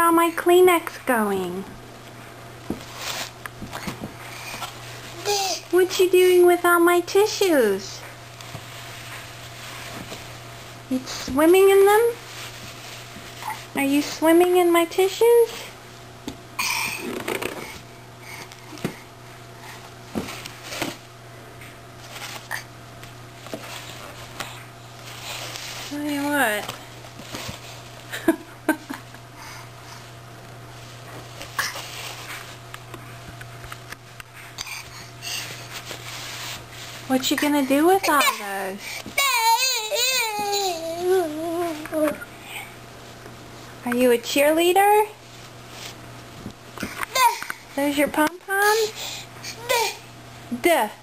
all my Kleenex going? What you doing with all my tissues? You swimming in them? Are you swimming in my tissues? Tell you what. What you gonna do with all those? Are you a cheerleader? Those your pom-poms? Duh.